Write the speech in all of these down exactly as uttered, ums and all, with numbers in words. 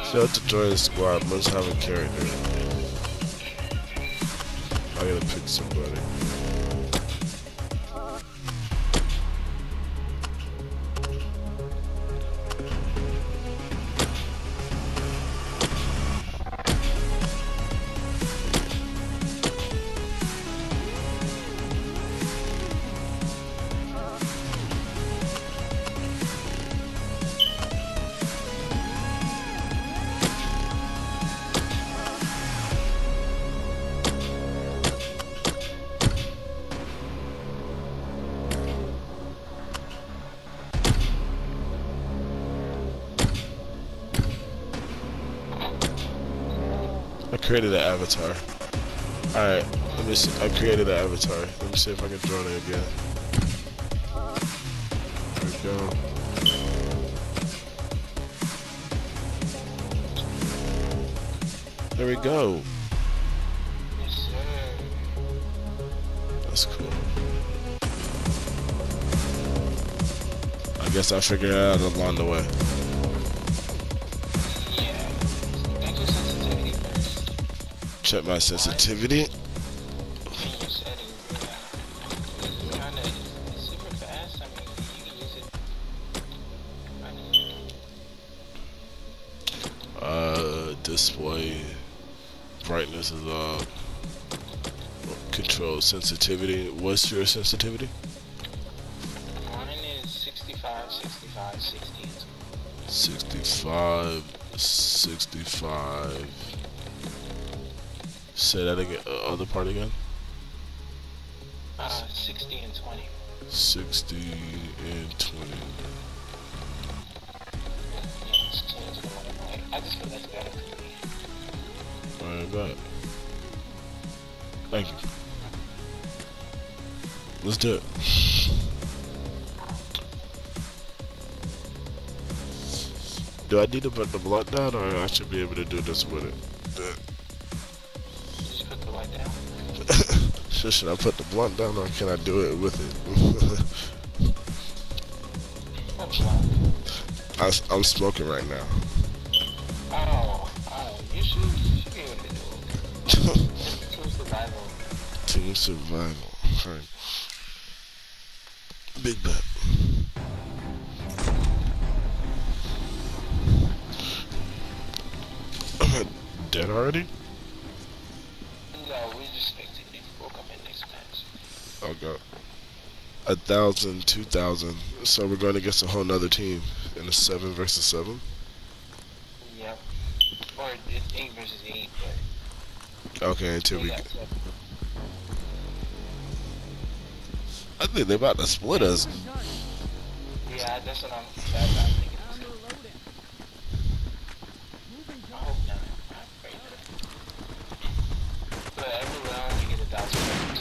Failed to join the squad. Must have a character. I gotta pick somebody. I created an avatar. Alright, let me see. I created an avatar. Let me see if I can join it again. There we go. There we go. That's cool. I guess I figured it out along the way. Check my sensitivity. Uh, display brightness is up. Control sensitivity. What's your sensitivity? Mine is sixty-five, sixty-five, sixty. sixty-five, sixty-five. Say that again. Uh, other part again. Uh, sixty and twenty. Sixty and twenty. Yeah, just change the one. I just feel that's better for me. Alright, got it. Thank you. Let's do it. Do I need to put the blunt down, or I should be able to do this with it? Should, should I put the blunt down, or can I do it with it? I, I'm smoking right now. Oh, oh, you should, you should be able to do it. Team survival. Team survival. Alright. Big bet. Am I dead already? No, we just expected it. We'll come in next match. Okay. A thousand, two thousand. So we're going against a whole nother team in a seven versus seven. Yep. Or it's eight versus eight, but. Okay, until we. got Get... seven. I think they're about to split us. Yeah, that's what I'm. That's what I'm thinking. I hope not. I pray that. But every round you get a thousand.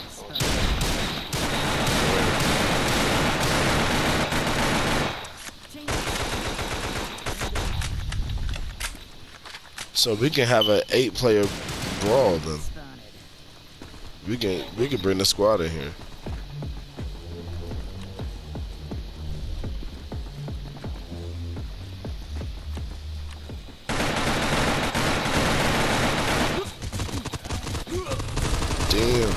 So we can have an eight-player brawl then. We can we can bring the squad in here. Damn.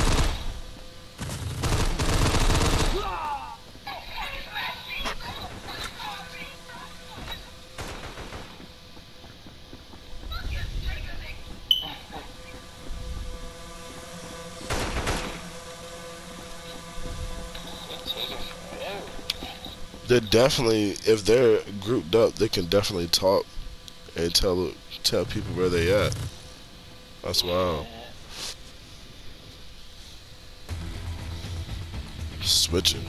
They're definitely, if they're grouped up, they can definitely talk and tell tell people where they at. That's wild. Switching.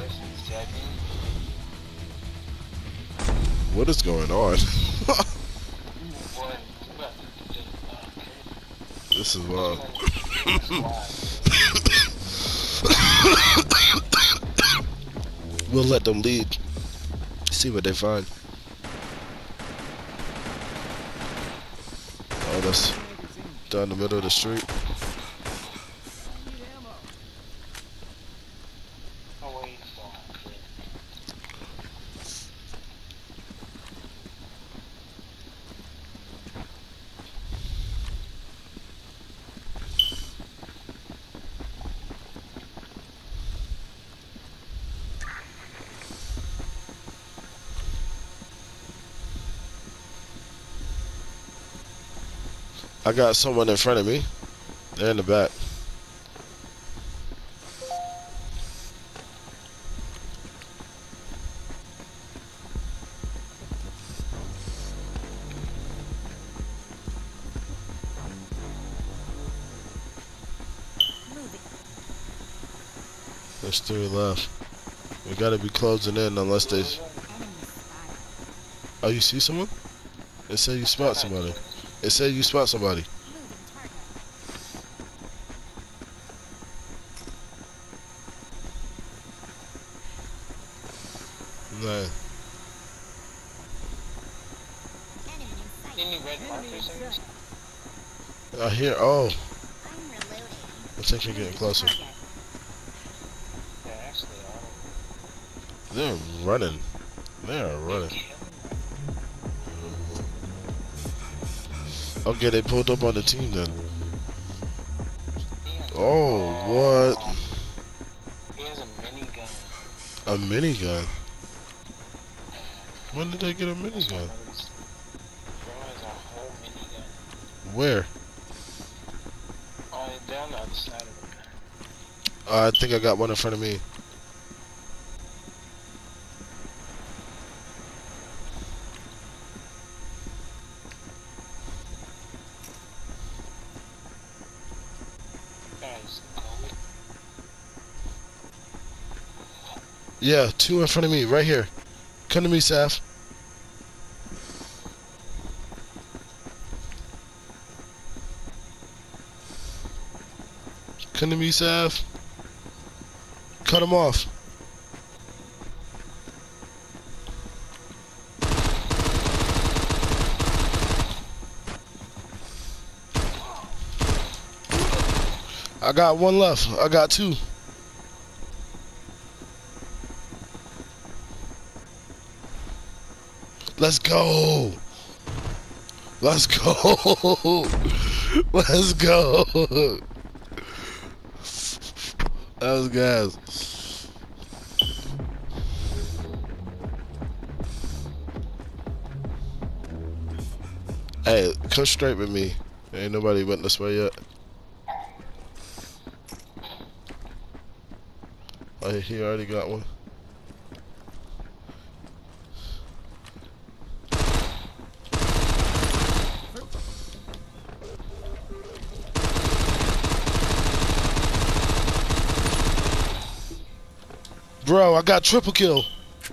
What is going on? This is wild. We'll let them lead. See what they find. Oh, that's down the middle of the street. I got someone in front of me. They're in the back. There's three left. We gotta be closing in unless they. Oh, you see someone? It said you spot somebody. It said you spot somebody. No. Any red markers in this? I hear. Oh, I think you're getting closer. Yeah, actually, I They're running. They are running. Okay, they pulled up on the team then. Oh, what? He has a minigun. A minigun? When did they get a minigun? Bro has a whole minigun. Where? Oh, down the other side of the gun. Uh, I think I got one in front of me. Guys, go. Yeah, two in front of me, right here. Come to me, Saf. Come to me, Saf. Cut him off. I got one left. I got two. Let's go. Let's go. Let's go. That was gas. Hey, come straight with me. Ain't nobody went this way yet. Oh, he already got one. Bro, I got triple kill.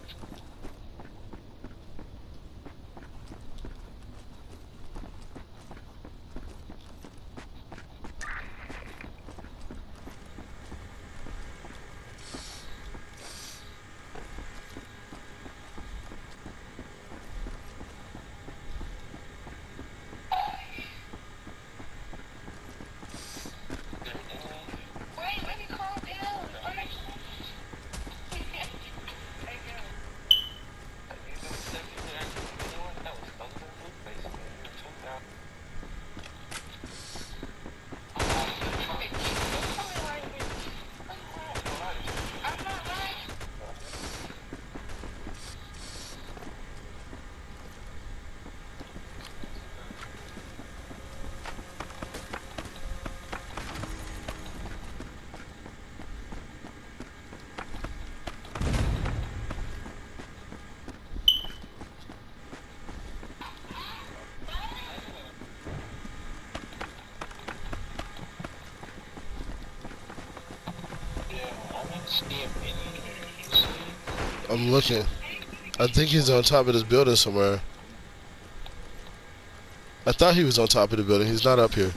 Wait, let me calm down. I'm looking. I think he's on top of this building somewhere. I thought he was on top of the building. He's not up here.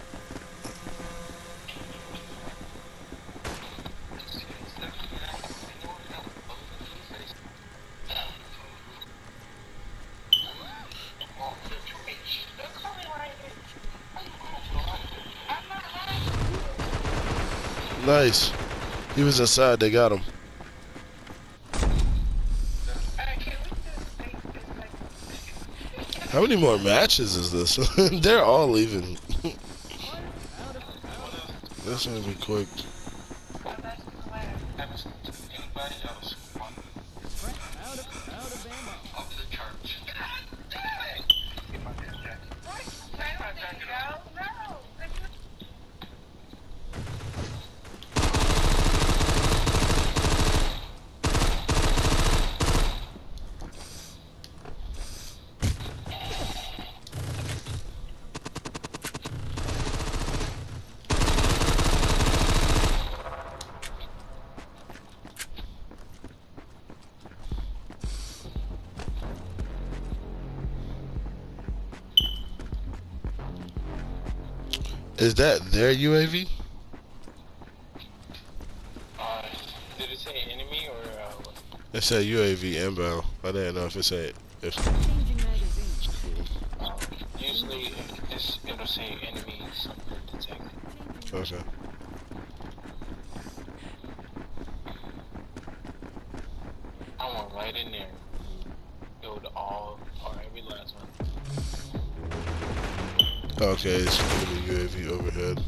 Nice. He was inside. They got him. How many more matches is this? They're all leaving. This gonna be quick. Is that their U A V? Uh, did it say enemy or uh, what? It said U A V inbound. I didn't know if it said if. Um, usually it's, it'll say enemy something detected. Okay. I went right in there. Killed all or every last one. Okay, it's enemy U A V overhead.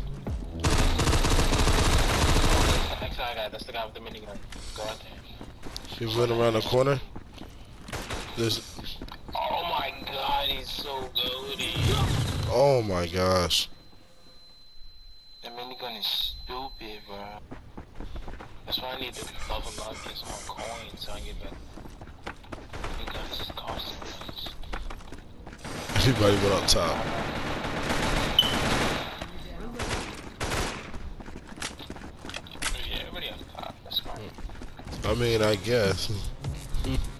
Next guy I got, that's the guy with the minigun. Go out there. He went around the corner. There's. Oh my god, he's so goaty. Oh my gosh. The minigun is stupid, bro. That's why I need to level up this on coins so I get better. Minigun is costing much. Everybody went up top. Yeah, everybody on top. That's fine. I mean, I guess.